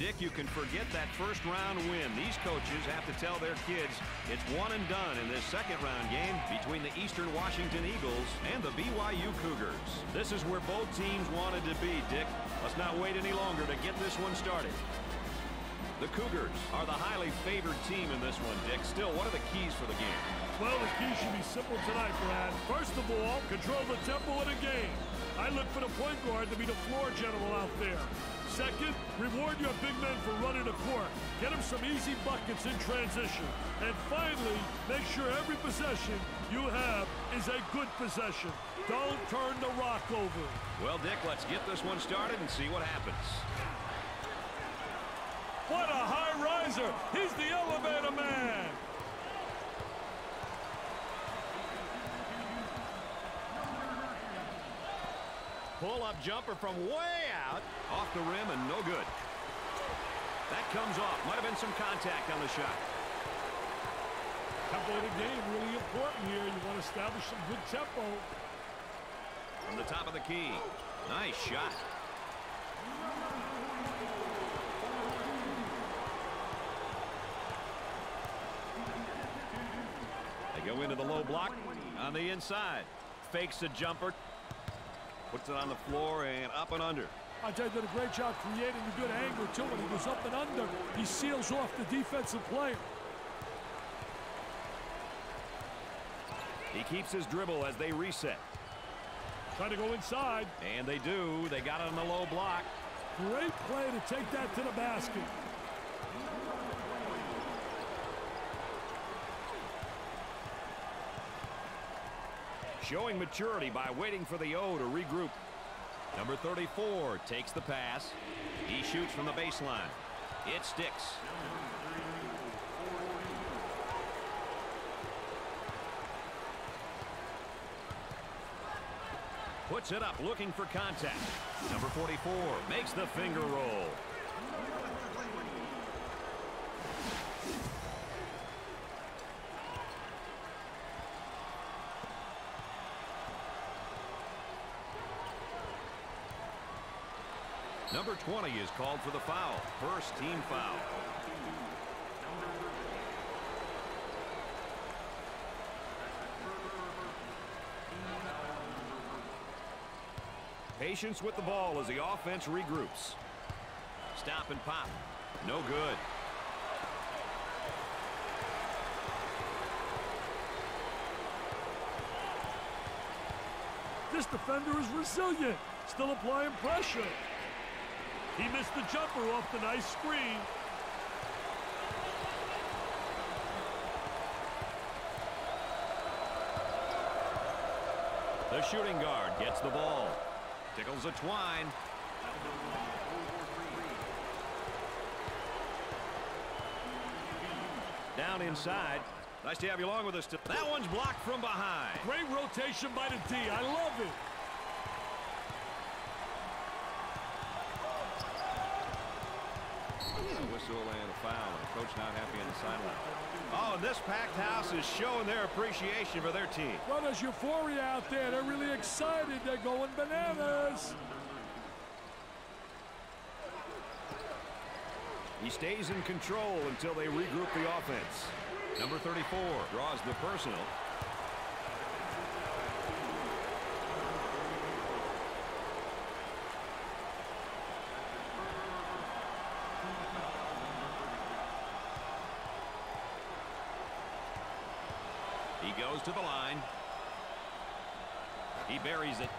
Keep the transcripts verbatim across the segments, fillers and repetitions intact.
Dick, you can forget that first round win. These coaches have to tell their kids it's one and done in this second round game between the Eastern Washington Eagles and the B Y U Cougars. This is where both teams wanted to be, Dick. Let's not wait any longer to get this one started. The Cougars are the highly favored team in this one, Dick. Still, what are the keys for the game? Well, the key should be simple tonight, Brad. First of all, control the tempo of the game. I look for the point guard to be the floor general out there. Second, reward your big men for running the court. Get them some easy buckets in transition. And finally, make sure every possession you have is a good possession. Don't turn the rock over. Well, Dick, let's get this one started and see what happens. What a high riser. He's the elevator man. Pull-up jumper from way out. Off the rim and no good. That comes off. Might have been some contact on the shot. Tempo of the game really important here. You want to establish some good tempo. From the top of the key. Nice shot. They go into the low block on the inside. Fakes a jumper. Puts it on the floor and up and under. I tell you, did a great job creating a good angle, too. When he goes up and under, he seals off the defensive player. He keeps his dribble as they reset. Trying to go inside. And they do. They got it on the low block. Great play to take that to the basket. Showing maturity by waiting for the O to regroup. Number thirty-four takes the pass. He shoots from the baseline. It sticks. Puts it up, looking for contact. Number forty-four makes the finger roll. Number twenty is called for the foul. First team foul. Patience with the ball as the offense regroups. Stop and pop. No good. This defender is resilient. Still applying pressure. He missed the jumper off the nice screen. The shooting guard gets the ball. Tickles a twine. Down inside. Nice to have you along with us. That one's blocked from behind. Great rotation by the D. I love it. A whistle and a foul. The coach not happy on the sideline. Oh, and this packed house is showing their appreciation for their team. Well, there's euphoria out there. They're really excited. They're going bananas. He stays in control until they regroup the offense. Number thirty-four draws the personal. He goes to the line. He buries it.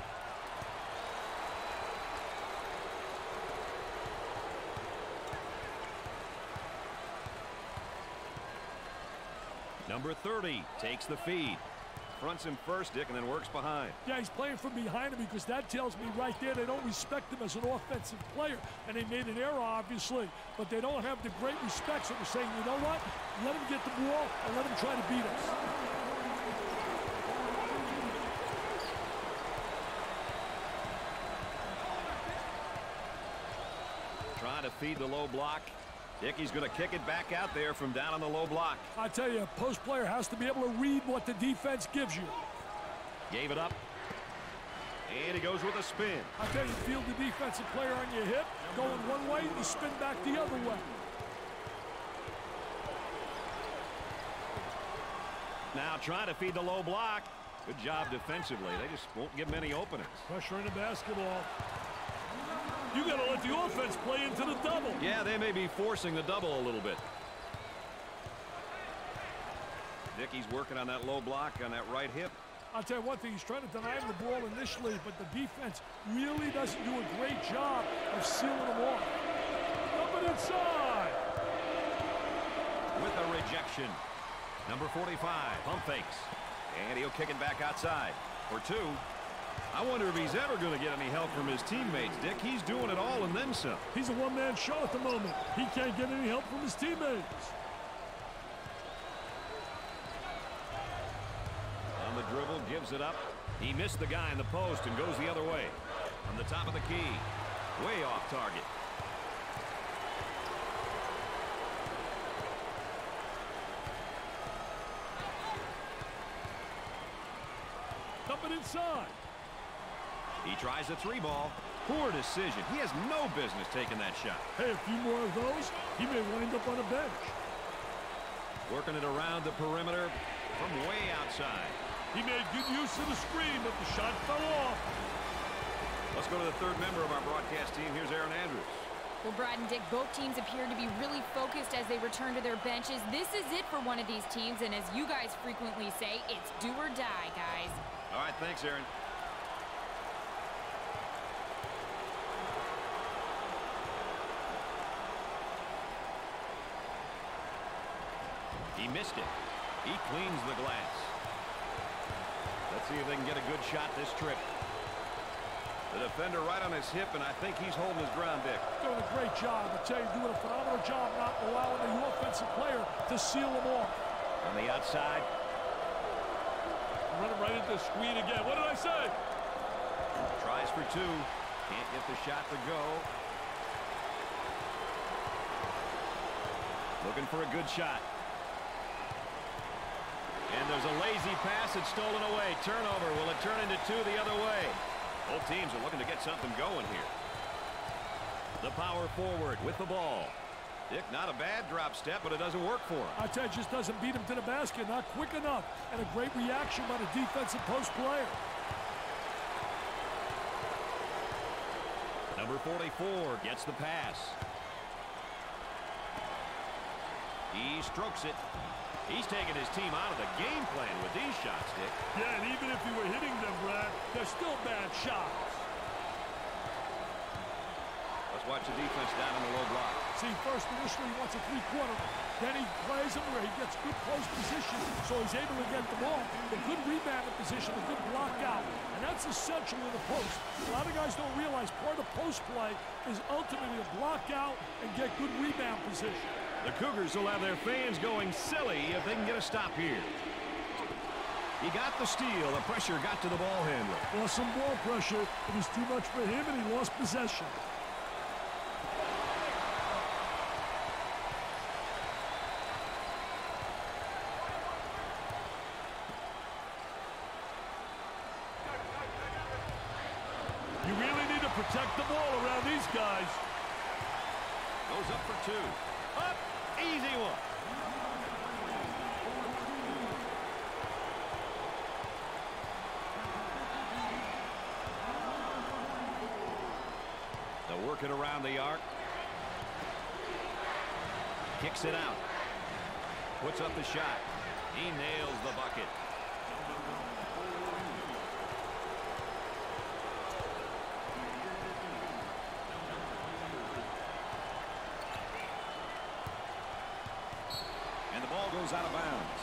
Number thirty takes the feed. Fronts him first, Dick, and then works behind. Yeah, he's playing from behind him because that tells me right there they don't respect him as an offensive player. And they made an error, obviously, but they don't have the great respect. So we're saying, you know what? Let him get the ball and let him try to beat us. Trying to feed the low block. Dickey's going to kick it back out there from down on the low block. I tell you, a post player has to be able to read what the defense gives you. Gave it up. And he goes with a spin. I tell you, feel the defensive player on your hip, going one way, you spin back the other way. Now trying to feed the low block. Good job defensively. They just won't give many openings. Pressure in the basketball. You got to let the offense play into the double. Yeah, they may be forcing the double a little bit. Dickey's working on that low block on that right hip. I'll tell you one thing, he's trying to deny him the ball initially, but the defense really doesn't do a great job of sealing him off. Coming inside. With a rejection. Number forty-five, pump fakes. And he'll kick it back outside. For two. I wonder if he's ever going to get any help from his teammates, Dick. He's doing it all and then some. He's a one-man show at the moment. He can't get any help from his teammates. On the dribble, gives it up. He missed the guy in the post and goes the other way. From the top of the key. Way off target. Coming inside. He tries a three ball. Poor decision. He has no business taking that shot. Hey, a few more of those, he may wind up on a bench. Working it around the perimeter from way outside. He made good use of the screen, but the shot fell off. Let's go to the third member of our broadcast team. Here's Aaron Andrews. Well, Brad and Dick, both teams appear to be really focused as they return to their benches. This is it for one of these teams, and as you guys frequently say, it's do or die, guys. All right, thanks, Aaron. He missed it. He cleans the glass. Let's see if they can get a good shot this trip. The defender right on his hip, and I think he's holding his ground, Dick. Doing a great job. I tell you, doing a phenomenal job not allowing the offensive player to seal him off. On the outside. Running right into the screen again. What did I say? Tries for two. Can't get the shot to go. Looking for a good shot. And there's a lazy pass. It's stolen away. Turnover. Will it turn into two the other way? Both teams are looking to get something going here. The power forward with the ball. Dick, not a bad drop step, but it doesn't work for him. I tell you, just doesn't beat him to the basket. Not quick enough. And a great reaction by the defensive post player. Number forty-four gets the pass. He strokes it. He's taking his team out of the game plan with these shots, Dick. Yeah, and even if you were hitting them, Brad, they're still bad shots. Let's watch the defense down in the low block. See, first initially he wants a three-quarter. Then he plays him where he gets good post position, so he's able to get the ball. A good rebound position, a good block out. And that's essential in the post. A lot of guys don't realize part of post play is ultimately to block out and get good rebound position. The Cougars will have their fans going silly if they can get a stop here. He got the steal. The pressure got to the ball handler. Lost some ball pressure. It was too much for him, and he lost possession. You really need to protect the ball around these guys. Goes up for two. Up. Easy one. They'll work it around the arc. Kicks it out. Puts up the shot. He nails the bucket. And the ball goes out of bounds.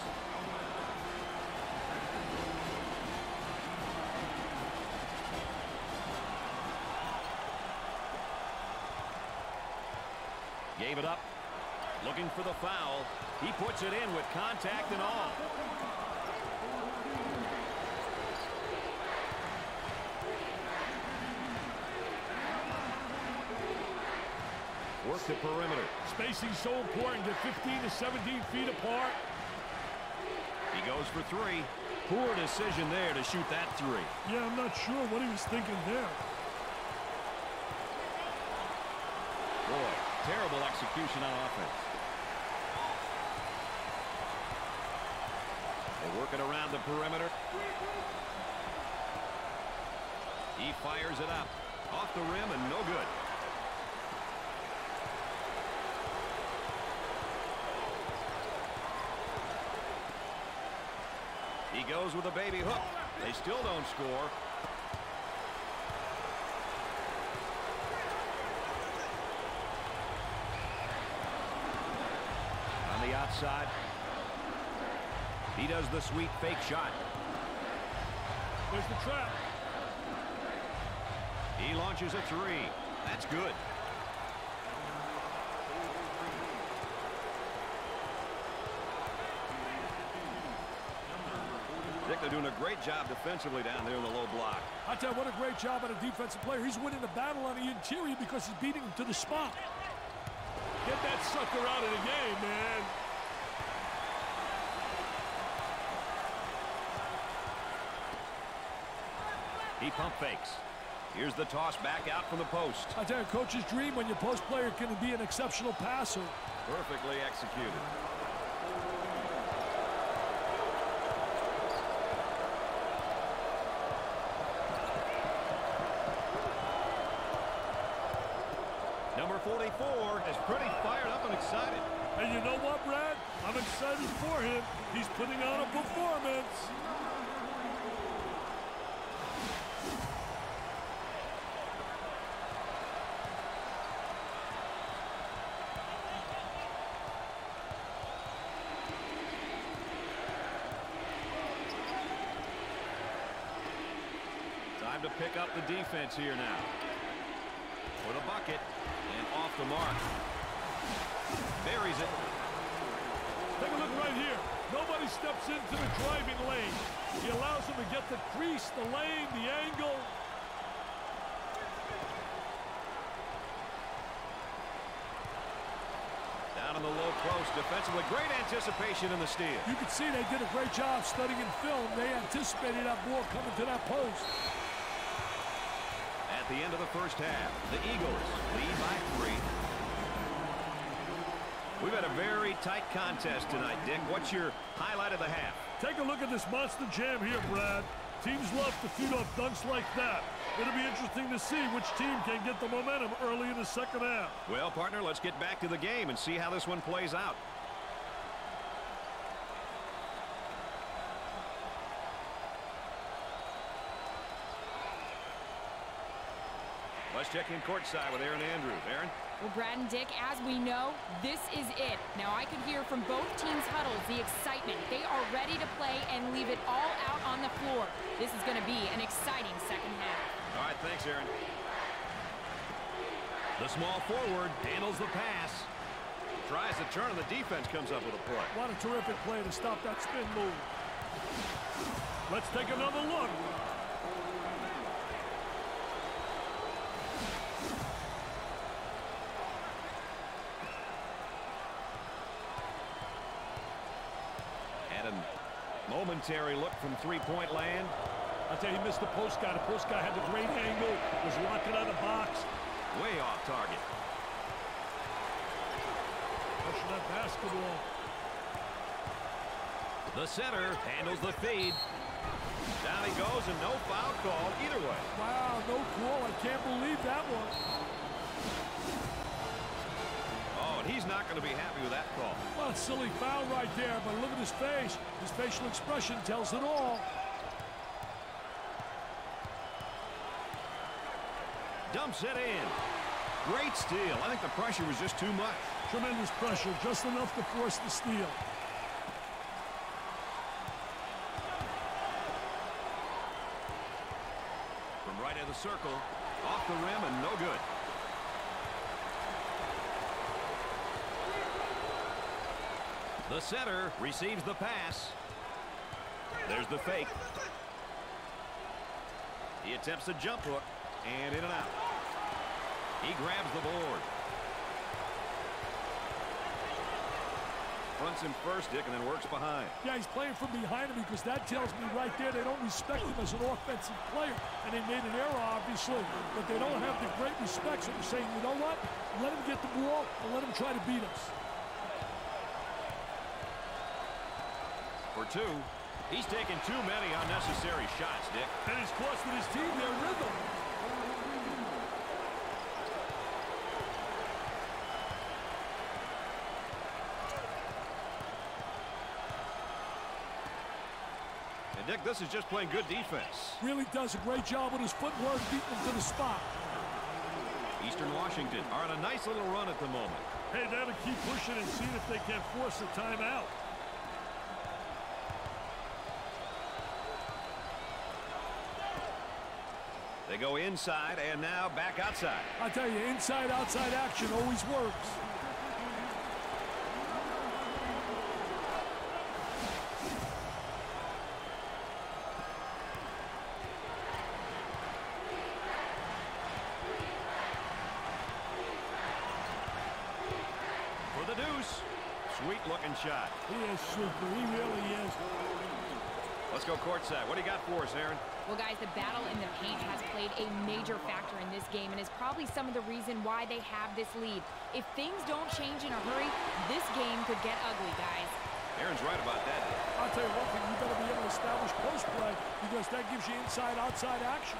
Gave it up. Looking for the foul. He puts it in with contact and all. Work the perimeter. Spacing so important. Get fifteen to seventeen feet apart. He goes for three. Poor decision there to shoot that three. Yeah, I'm not sure what he was thinking there. Terrible execution on offense. They work it around the perimeter. He fires it up. Off the rim and no good. He goes with a baby hook. They still don't score. On the outside. He does the sweet fake shot. There's the trap. He launches a three. That's good. Dick, they're doing a great job defensively down there in the low block. I tell you, what a great job on a defensive player. He's winning the battle on the interior because he's beating him to the spot. Get that sucker out of the game, man. He pump fakes. Here's the toss back out from the post. I tell you, coach's dream when your post player can be an exceptional passer. Perfectly executed. Number forty-four is pretty fired up and excited. And you know what, Brad? I'm excited for him. He's putting on a performance. Time to pick up the defense here now. For the bucket. And off the mark. Buries it. Take a look right here. Nobody steps into the driving lane. He allows him to get the crease, the lane, the angle. Down in the low post defensively. Great anticipation in the steal. You can see they did a great job studying film. They anticipated that ball coming to that post. At the end of the first half, the Eagles lead by three. We've had a very tight contest tonight, Dick. What's your highlight of the half? Take a look at this monster jam here, Brad. Teams love to feed off dunks like that. It'll be interesting to see which team can get the momentum early in the second half. Well, partner, let's get back to the game and see how this one plays out. Let's check in courtside with Aaron Andrews. Aaron? Well, Brad and Dick, as we know, this is it. Now, I could hear from both teams' huddles the excitement. They are ready to play and leave it all out on the floor. This is going to be an exciting second half. All right, thanks, Aaron. The small forward handles the pass. Tries to turn, and the defense comes up with a play. What a terrific play to stop that spin move. Let's take another look. Momentary look from three-point land. I tell you, he missed the post guy. The post guy had the great angle, was locking out of the box. Way off target. Pushing that basketball. The center handles the feed. Down he goes, and no foul call either way. Wow, no call. I can't believe that one. Oh, and he's not going to be happy with that call. Well, it's a silly foul right there, but look at his face. His facial expression tells it all. Dumps it in. Great steal. I think the pressure was just too much. Tremendous pressure, just enough to force the steal. From right of the circle, off the rim and no good. The center receives the pass. There's the fake. He attempts a jump hook, and in and out. He grabs the board. Fronts him first, Dick, and then works behind. Yeah, he's playing from behind him because that tells me right there they don't respect him as an offensive player. And they made an error, obviously, but they don't have the great respect. So they're saying, you know what? Let him get the ball and let him try to beat us. For two, he's taken too many unnecessary shots, Dick. And he's costing his team their rhythm. And Dick, this is just playing good defense. Really does a great job with his footwork, beating him to the spot. Eastern Washington are on a nice little run at the moment. Hey, they have to keep pushing and seeing if they can force a timeout. They go inside and now back outside. I tell you, inside-outside action always works. For the deuce. Sweet-looking shot. He is super. He really is. Let's go courtside. What do you got for us, Aaron? Well, guys, the battle in the paint has played a major factor in this game and is probably some of the reason why they have this lead. If things don't change in a hurry, this game could get ugly, guys. Aaron's right about that. I'll tell you one thing, you better be able to establish post play because that gives you inside-outside action.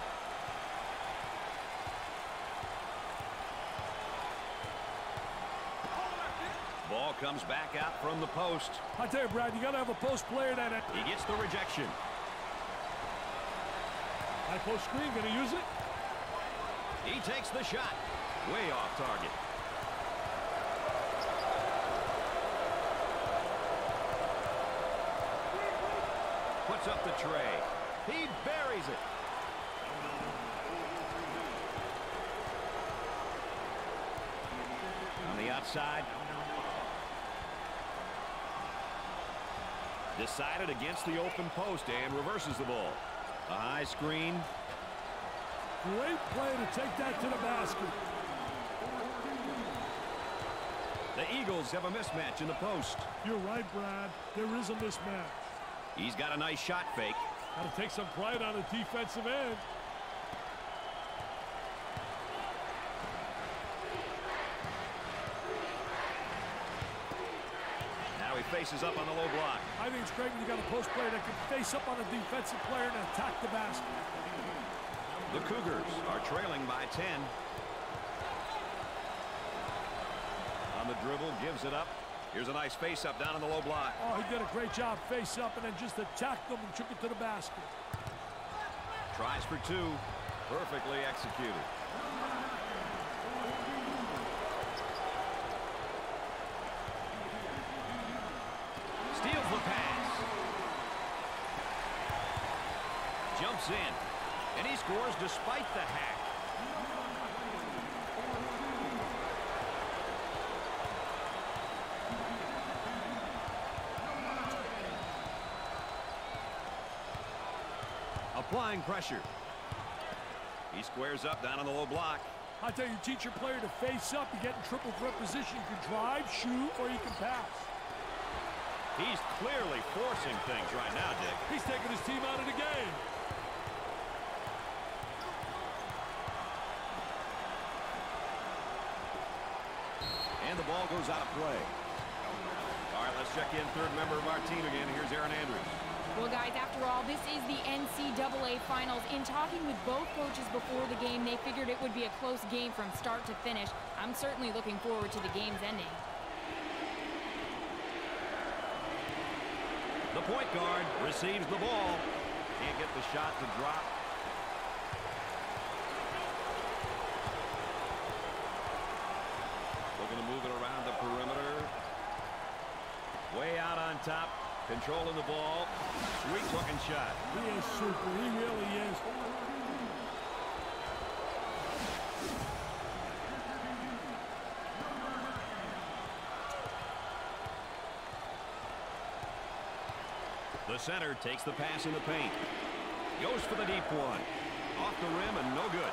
Ball comes back out from the post. I tell you, Brad, you got to have a post player that... He gets the rejection. High post screen, going to use it? He takes the shot. Way off target. Puts up the tray. He buries it. On the outside. Decided against the open post and reverses the ball. A high screen. Great play to take that to the basket. The Eagles have a mismatch in the post. You're right, Brad. There is a mismatch. He's got a nice shot fake. Got to take some pride on the defensive end. Now he faces up on the low block. I think it's great when you got a post player that can face up on a defensive player and attack the basket. The Cougars are trailing by ten. On the dribble, gives it up. Here's a nice face-up down on the low block. Oh, he did a great job face-up and then just attacked them and took it to the basket. Tries for two. Perfectly executed. Steals the pass. Jumps in. And he scores despite the hack. Applying pressure. He squares up down on the low block. I tell you, you teach your player to face up. You get in triple threat position. You can drive, shoot, or you can pass. He's clearly forcing things right now, Dick. He's taking his team out of the game. And the ball goes out of play. All right, let's check in third member of our team again. Here's Aaron Andrews. Well, guys, after all, this is the N C double A Finals. In talking with both coaches before the game, they figured it would be a close game from start to finish. I'm certainly looking forward to the game's ending. The point guard receives the ball. Can't get the shot to drop. Looking to move it around the perimeter. Way out on top. Controlling the ball. Sweet looking shot. He is super. He really is. The center takes the pass in the paint. Goes for the deep one. Off the rim and no good.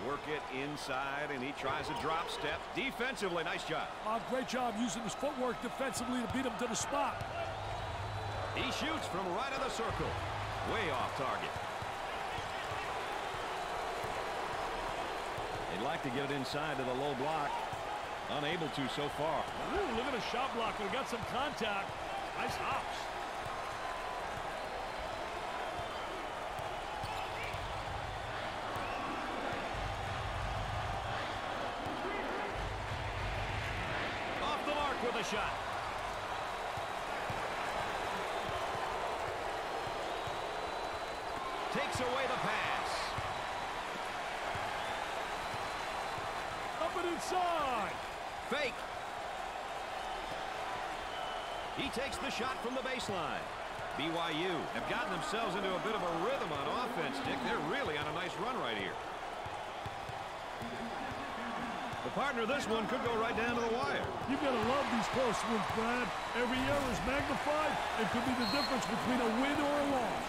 work it inside, and he tries a drop step. Defensively, nice job. Uh, great job using his footwork defensively to beat him to the spot. He shoots from right of the circle. Way off target. They'd like to get it inside to the low block. Unable to so far. Ooh, look at the shot blocker. He got some contact. Nice hops. Off the mark with a shot. Takes away the pass. Up and inside. Fake. He takes the shot from the baseline. B Y U have gotten themselves into a bit of a rhythm on offense, Dick. They're really on a nice run right here. The partner, this one could go right down to the wire. You've got to love these close ones, Brad. Every error is magnified. It could be the difference between a win or a loss.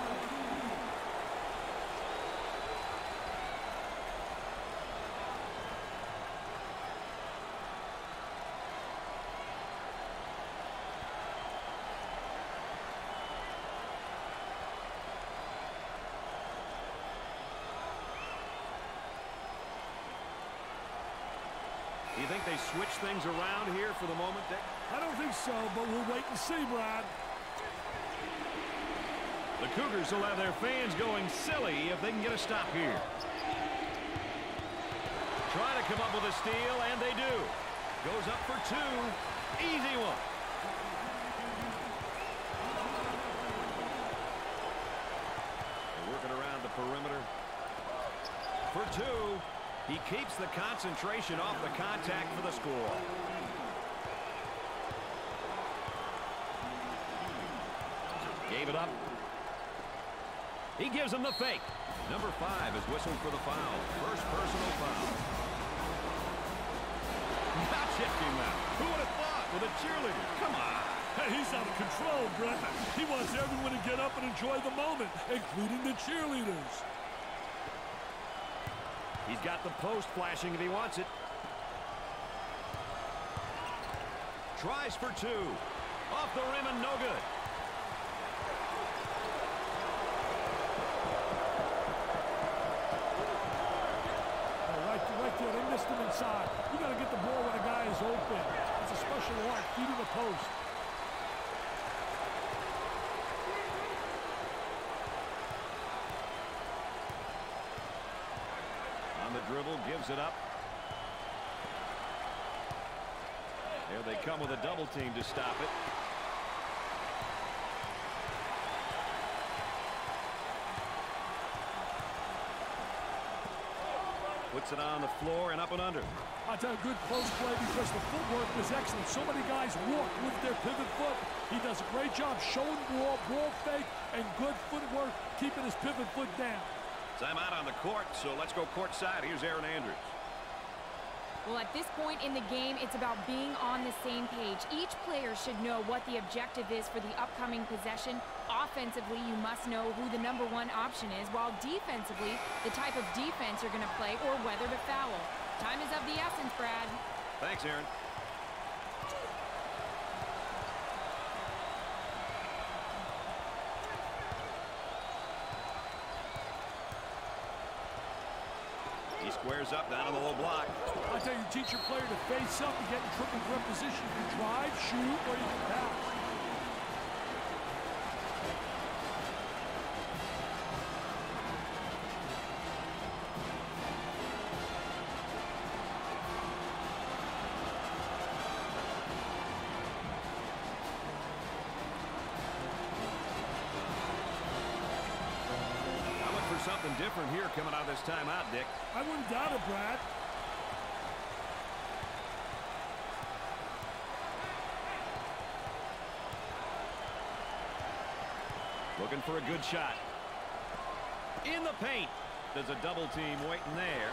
Do you think they switch things around here for the moment, Dick? I don't think so, but we'll wait and see, Brad. The Cougars will have their fans going silly if they can get a stop here. Trying to come up with a steal, and they do. Goes up for two. Easy one. They're working around the perimeter. For two. He keeps the concentration off the contact for the score. Gave it up. He gives him the fake. Number five is whistled for the foul. First personal foul. Not shifting now. Who would have thought with a cheerleader? Come on. Hey, he's out of control, Brett. He wants everyone to get up and enjoy the moment, including the cheerleaders. He's got the post flashing if he wants it. Tries for two. Off the rim and no good. Oh, right, right there, they missed him inside. You got to get the ball when a guy is open. It's a special art, feeding the post. Dribble, gives it up. There they come with a double team to stop it. Puts it on the floor and up and under. I tell you, good close play because the footwork was excellent. So many guys walk with their pivot foot. He does a great job showing ball, ball fake, and good footwork, keeping his pivot foot down. Timeout on the court, so let's go courtside. Here's Aaron Andrews. Well, at this point in the game, it's about being on the same page. Each player should know what the objective is for the upcoming possession. Offensively, you must know who the number one option is, while defensively, the type of defense you're going to play or whether to foul. Time is of the essence, Brad. Thanks, Aaron. He squares up down on the low block. I tell you, you teach your player to face up and get in triple grip position. You can drive, shoot, or you can pass. Something different here coming out of this timeout, Dick. I wouldn't doubt it, Brad. Looking for a good shot. In the paint. There's a double team waiting there.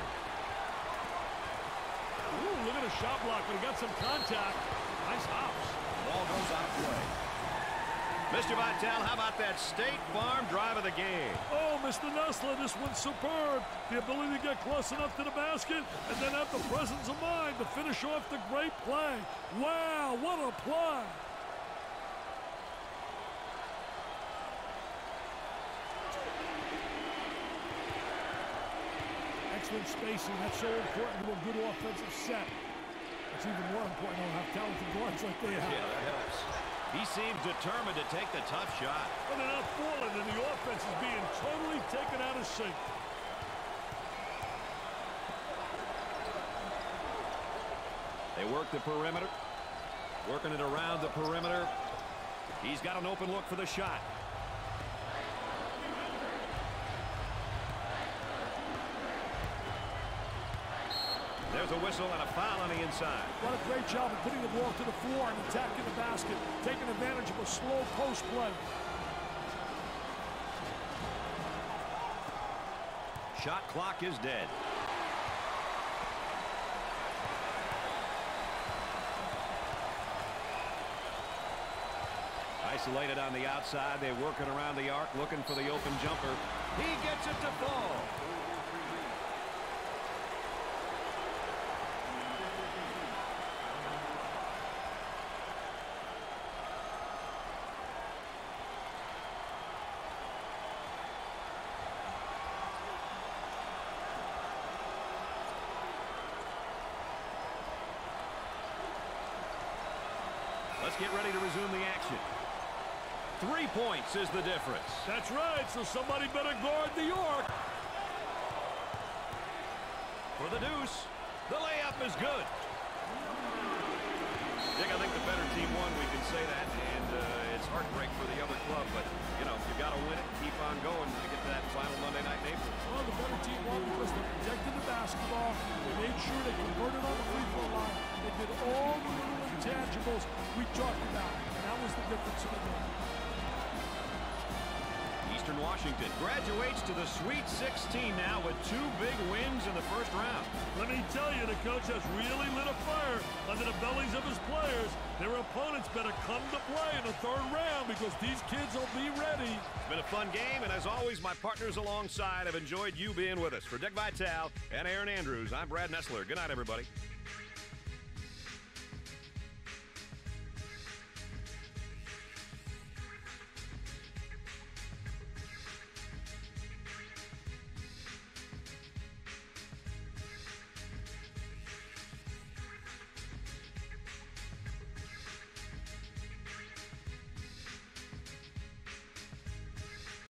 Ooh, look at the shot block, but he got some contact. Nice hops. Ball goes out of play. Mister Vitale, how about that State Farm drive of the game? Oh, Mister Nessler, this one's superb. The ability to get close enough to the basket and then have the presence of mind to finish off the great play. Wow, what a play. Excellent spacing. That's so important to a good offensive set. It's even more important to have talented guards like they have. Yeah, that helps. He seems determined to take the tough shot. But they're not falling, and the offense is being totally taken out of sync. They work the perimeter. Working it around the perimeter. He's got an open look for the shot. There's a whistle and a foul on the inside. What a great job of putting the ball to the floor and attacking the basket, taking advantage of a slow post play. Shot clock is dead. Isolated on the outside. They're working around the arc, looking for the open jumper. He gets it to fall. Let's get ready to resume the action. Three points is the difference. That's right, so somebody better guard the arc. For the deuce, the layup is good. Dick, I think the better team won, we can say that, and uh, it's heartbreak for the other club, but, you know, you got to win it, keep on going to get to that final Monday night in April. Well, the better team won because they protected the basketball, they made sure they converted on the free throw line, they did all the little intangibles we talked about, and that was the difference in the game. Eastern Washington graduates to the Sweet sixteen now with two big wins in the first round. Let me tell you, the coach has really lit a fire under the bellies of his players. Their opponents better come to play in the third round because these kids will be ready. It's been a fun game, and as always, my partners alongside have enjoyed you being with us. For Dick Vitale and Aaron Andrews, I'm Brad Nessler. Good night, everybody.